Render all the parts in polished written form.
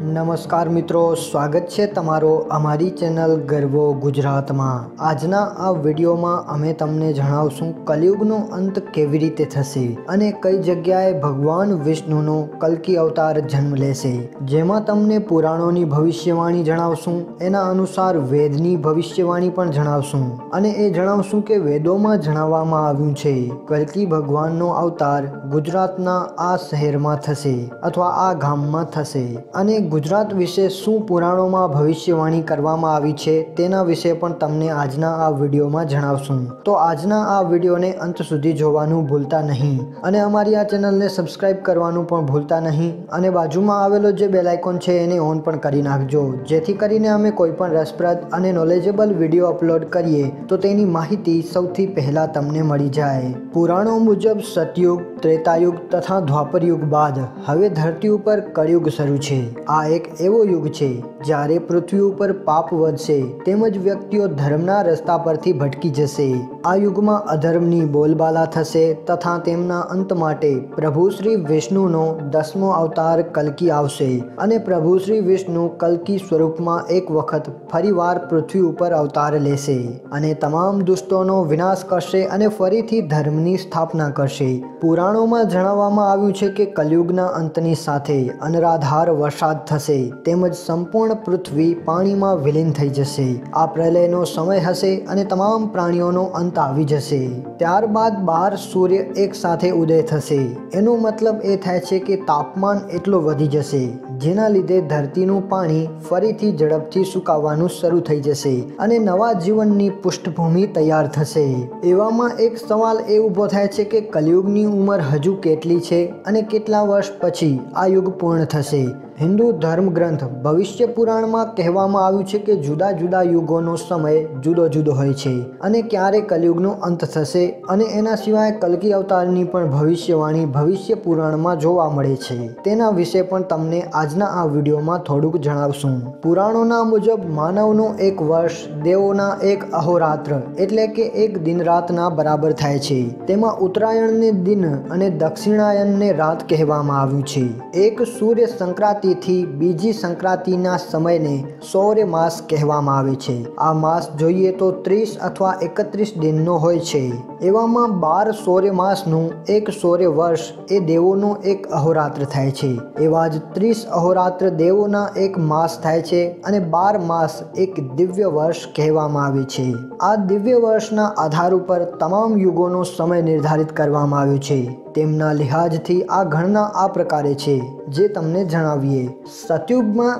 નમસ્કાર મિત્રો, સ્વાગત છે તમારો અમારી ચેનલ ગર્વો ગુજરાતમાં। આજના આ વિડીયોમાં અમે તમને જણાવશું કલિયુગનો અંત કેવી રીતે થશે અને કઈ જગ્યાએ ભગવાન વિષ્ણુનો કલ્કી અવતાર જન્મ લેશે। જેમાં તમને પુરાણોની ભવિષ્યવાણી જણાવશું, એના અનુસાર વેદની ભવિષ્યવાણી પણ જણાવશું અને એ જણાવશું કે વેદોમાં જણાવવામાં આવ્યું છે કલ્કી ભગવાનનો અવતાર ગુજરાતના આ શહેરમાં થશે અથવા આ ગામમાં થશે અને ગુજરાત વિશે શું પુરાણોમાં ભવિષ્યવાણી કરવામાં આવી છે તેના વિશે પણ તમને આજના આ વિડીયોમાં જણાવશું। તો આજના આ વિડીયોને અંત સુધી જોવાનું ભૂલતા નહીં અને અમારી આ ચેનલને સબસ્ક્રાઇબ કરવાનું પણ ભૂલતા નહીં અને બાજુમાં આવેલો જે બેલ આઇકોન છે એને ઓન પણ કરી નાખજો, જેથી કરીને અમે કોઈ પણ રસપ્રદ અને નોલેજેબલ વિડીયો અપલોડ કરીએ તો તેની માહિતી સૌથી પહેલા તમને મળી જાય। પુરાણો મુજબ સતયુગ, ત્રેતાયુગ તથા દ્વાપર યુગ બાદ હવે ધરતી ઉપર કળિયુગ શરૂ છે। આ એક એવો યુગ છે જ્યારે પૃથ્વી ઉપર પાપ વધશે તેમજ વ્યક્તિઓ ધર્મના રસ્તા પરથી ભટકી જશે। આ યુગમાં અધર્મની બોલબાલા થશે તથા તેમના અંત માટે પ્રભુ શ્રી વિષ્ણુનો 10મો અવતાર કલ્કી આવશે અને પ્રભુ શ્રી વિષ્ણુ કલ્કી સ્વરૂપમાં એક વખત ફરીવાર પૃથ્વી ઉપર અવતાર લેશે અને તમામ દુષ્ટોનો વિનાશ કરશે અને ફરીથી ધર્મની સ્થાપના કરશે। પુરાણોમાં જણાવવામાં આવ્યું છે કે કલિયુગના અંતની સાથે અનરાધાર વરસાદ થશે તેમજ સંપૂર્ણ પૃથ્વી પાણીમાં વિલીન થઈ જશે। આ પ્રલયનો સમય હશે અને તમામ પ્રાણીઓનો અંત આવી જશે। ત્યારબાદ 12 સૂર્ય એક સાથે ઉદય થશે। એનો મતલબ એ થાય છે કે તાપમાન એટલું વધી જશે જેના લીધે ધરતીનું પાણી ફરીથી ઝડપથી સુકાવાનું શરૂ થઈ જશે અને નવા જીવનની પૃષ્ઠભૂમિ તૈયાર થશે। એવામાં એક સવાલ એ ઊભો થાય છે કે કલિયુગની ઉંમર હજુ કેટલી છે અને કેટલા વર્ષ પછી આ યુગ પૂર્ણ થશે। હિન્દુ ધર્મ ગ્રંથ ભવિષ્ય પુરાણમાં કહેવામાં આવ્યું છે કે જુદા જુદા યુગોનો સમય જુદો જુદો હોય છે અને ક્યારે કલિયુગનો અંત થશે અને એના સિવાય કલ્કી અવતારની પણ ભવિષ્યવાણી ભવિષ્ય પુરાણમાં જોવા મળે છે। તેના વિશે પણ તમને આજના આ વિડીયોમાં થોડુંક જણાવશું। પુરાણોના મુજબ માનવનો એક વર્ષ દેવોના એક અહોરાત્ર એટલે કે એક દિન રાતના બરાબર થાય છે। તેમાં ઉત્તરાયણને દિન અને દક્ષિણાયનને રાત કહેવામાં આવ્યું છે। એક સૂર્ય સંક્રાંતિ થી બીજી સંક્રાંતિના સમયને સૌર્ય માસ કહેવામાં આવે છે। આ માસ જોઈએ તો 30 અથવા 31 દિનનો હોય છે। એવામાં 12 સૌર્ય માસનું એક સૌર્ય વર્ષ એ દેવોનો એક અહોરાત્ર થાય છે। એવા જ 30 અહોરાત્ર દેવોના એક માસ થાય છે અને 12 માસ એક દિવ્ય વર્ષ કહેવામાં આવે છે। આ દિવ્ય વર્ષના આધાર ઉપર તમામ યુગોનો સમય નિર્ધારિત કરવામાં આવ્યો છે। તેમના લિહાજથી આ ગણના આ પ્રકારે છે જે તમને જણાવીએ। સતયુગમાં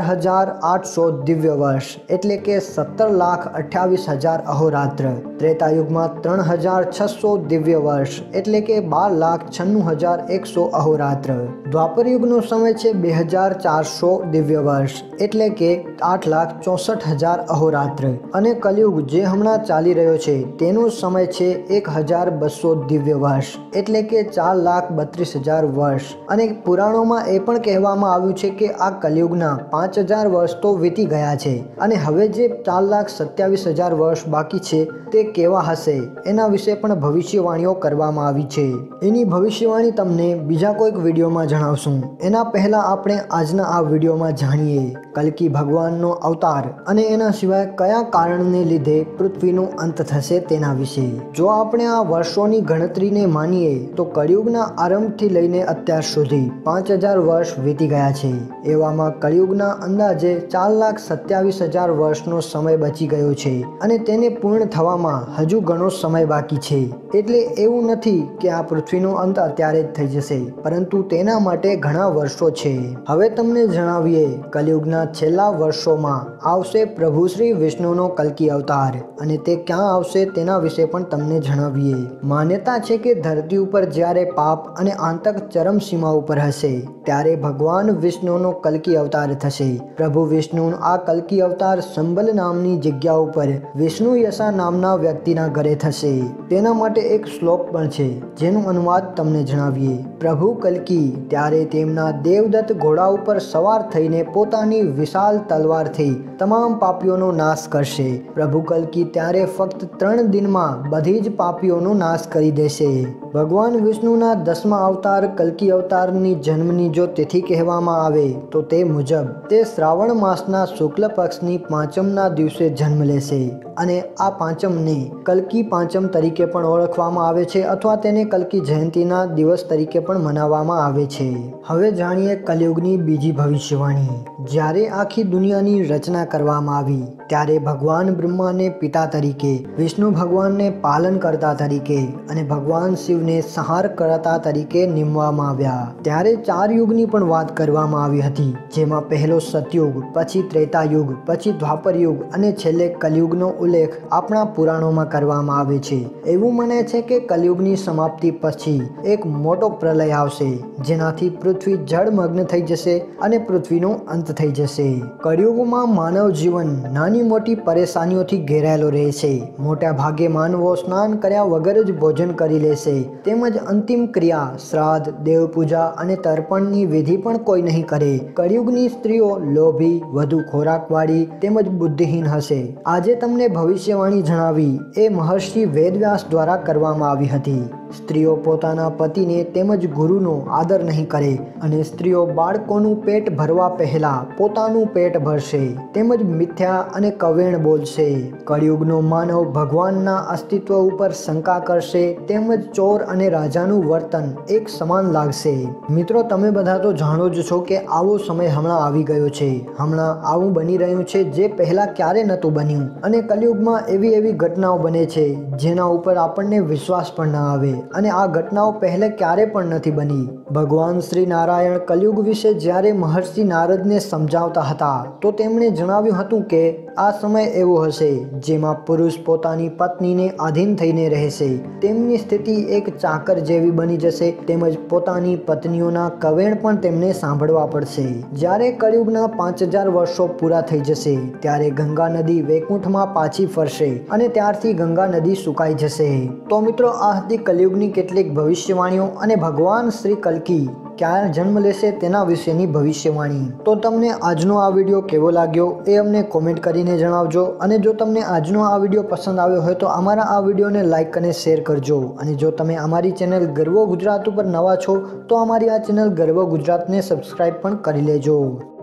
4800 દિવ્ય વર્ષ એટલે કે 17,28,000 અહોરાત્ર। ત્રેતાયુગમાં 3600 દિવ્ય વર્ષ એટલે કે 12,96,100 અહોરાત્ર। દ્વાપર યુગનો સમય છે 2400 દિવ્ય વર્ષ એટલે કે 8,64,000 અહોરાત્ર અને કલયુગ જે હમણાં ચાલી રહ્યો છે તેનો સમય છે 1,200 દિવ્ય વર્ષ એટલે કે 4,32,000 વર્ષ અને પુરાણોમાં એ પણ કહેવામાં આવ્યું છે કે આ કલિયુગના 5,000 વર્ષ તો વીતી ગયા છે અને હવે જે 4,27,000 વર્ષ બાકી છે તે કેવા હશે એના વિશે પણ ભવિષ્યવાણીઓ કરવામાં આવી છે। એની ભવિષ્યવાણી તમને બીજા કોઈક વિડીયોમાં જણાવશું। એના પહેલા આપણે આજના આ વિડીયોમાં જાણીએ કલ્કી ભગવાનનો અવતાર અને એના સિવાય કયા કારણને લીધે પૃથ્વીનો અંત થશે તેના વિશે। જો આપણે આ વર્ષોની ગણતરીને માનીએ તો કળિયુગના આરંભથી લઈને અત્યાર સુધી 5,000 વર્ષ વીતી ગયા છે। એવામાં કળિયુગના અંદાજે 4,27,000 વર્ષનો સમય બચી ગયો છે અને તેને પૂર્ણ થવામાં હજુ ઘણો સમય બાકી છે। એટલે એવું નથી કે આ પૃથ્વીનો અંત અત્યારે જ થઈ જશે, પરંતુ તેના માટે ઘણા વર્ષો છે। હવે તમને જણાવીએ કલિયુગના છેલ્લા વર્ષોમાં આવશે પ્રભુ શ્રી વિષ્ણુનો કલ્કી અવતાર અને તે ક્યાં આવશે તેના વિશે પણ તમને જણાવીએ। માન્યતા છે કે ધરતી ઉપર જ્યારે પાપ અને આતંક ચરમ સીમા ઉપર હશે ત્યારે ભગવાન વિષ્ણુનો કલ્કી અવતાર થશે। પ્રભુ વિષ્ણુ આ કલ્કી અવતાર સંબલ નામની જગ્યા ઉપર વિષ્ણુ યશા નામના વ્યક્તિના ઘરે થશે। તેના માટે એક શ્લોક પણ છે જેનું અનુવાદ તમને જણાવીએ। પ્રભુ કલ્કી ત્યારે તેમના દેવદત્ત ઘોડા ઉપર સવાર થઈને પોતાની વિશાળ તલવારથી તમામ પાપીઓનો નાશ કરશે। પ્રભુ કલ્કી ત્યારે ફક્ત 3 દિનમાં બધી જ પાપીઓનો નાશ કરી દેશે। ભગવાન વિષ્ણુના 10મા અવતાર કલ્કી અવતારની જન્મની જો તિથિ કહેવામાં આવે તો તે મુજબ તે શ્રાવણ માસના શુક્લ પક્ષની પાંચમના દિવસે જન્મ લેશે અને આ પાંચમને કલ્કી પાંચમ તરીકે પણ ઓળખવામાં આવે છે અથવા તેને કલ્કી જયંતીના દિવસ તરીકે પણ મનાવવામાં આવે છે। હવે જાણીએ કલયુગની બીજી ભવિષ્યવાણી। જ્યારે આખી દુનિયાની રચના કરવામાં આવી ત્યારે ભગવાન બ્રહ્માને પિતા તરીકે, વિષ્ણુ ભગવાનને પાલન કરતા તરીકે અને ભગવાન શિવને સંહાર કરતા તરીકે નિમવામાં આવ્યા। ત્યારે 4 યુગની પણ વાત કરવામાં આવી હતી, જેમાં પહેલો સતયુગ, પછી ત્રેતા યુગ, પછી દ્વાપર યુગ અને છેલ્લે કલયુગનો ઉલ્લેખ આપણા પુરાણોમાં કરવામાં આવે છે। એવું મને છે કે કલયુગની સમાપ્તિ પછી એક મોટો પ્રલય આવશે, જેનાથી પૃથ્વી જળમગ્ન થઈ જશે અને પૃથ્વીનો અંત થઈ જશે। કળિયુગમાં માનવ જીવન નાની મોટી પરેશાનીઓથી ઘેરાયેલો રહેશે। મોટા ભાગે માનવો સ્નાન કર્યા વગર જ ભોજન કરી લેશે, તેમજ અંતિમ ક્રિયા, શ્રાદ્ધ, દેવ પૂજા અને તર્પણની વિધિ પણ કોઈ નહીં કરે। કળિયુગની સ્ત્રીઓ લોભી, વધુ ખોરાકવાળી તેમજ બુદ્ધિહીન હશે। આજે તમને ભવિષ્યવાણી જણાવી એ મહર્ષિ વેદવ્યાસ દ્વારા કરવામાં આવી હતી। સ્ત્રીઓ પોતાના પતિને તેમજ ગુરુનો આદર નહીં કરે અને સ્ત્રીઓ બાળકોનું પેટ ભરવા પહેલા પોતાનું પેટ ભરશે તેમજ મિથ્યા અને કવેણ બોલશે। કળિયુગનો માનવ ભગવાનના અસ્તિત્વ ઉપર શંકા કરશે તેમજ ચોર અને રાજાનું વર્તન એક સમાન લાગશે। મિત્રો, તમે બધા તો જાણો જ છો કે આવો સમય હમણાં આવી ગયો છે। હમણાં આવું બની રહ્યું છે જે પહેલા ક્યારે નહોતું બન્યું અને કલયુગમાં એવી ઘટનાઓ બને છે જેના ઉપર આપણને વિશ્વાસ પણ ન આવે અને આ ઘટનાઓ પહેલે ક્યારે પણ નથી બની। ભગવાન શ્રી નારાયણ કલયુગ વિશે જ્યારે મહર્ષિ નારદને સમજાવતા હતા તો તેમણે જણાવ્યું હતું કે આ સમય એવો હશે જેમાં પુરુષ પોતાની પત્નીને આધીન થઈને રહેશે, તેમની સ્થિતિ એક ચાકર જેવી બની જશે તેમજ પોતાની પત્નીઓના કવેણ પણ તેમને સાંભળવા પડશે। જ્યારે કળિયુગના 5000 વર્ષો પૂરા થઈ જશે ત્યારે ગંગા નદી વૈકુંઠમાં પાછી ફરશે અને ત્યારથી ગંગા નદી સુકાઈ જશે। તો મિત્રો, આ હતી કલયુગની કેટલીક ભવિષ્યવાણીઓ અને ભગવાન શ્રી કલ્કી ક્યારે જન્મ લેશે તેના વિશેની ભવિષ્યવાણી। તો તમને આજનો આ વિડીયો કેવો લાગ્યો એ અમને કોમેન્ટ કરીને જણાવજો અને જો તમને આજનો આ વિડીયો પસંદ આવ્યો હોય તો અમારા આ વિડીયોને લાઇક અને શેર કરજો અને જો તમે અમારી ચેનલ ગર્વો ગુજરાત ઉપર નવા છો તો અમારી આ ચેનલ ગર્વો ગુજરાતને સબસ્ક્રાઈબ પણ કરી લેજો।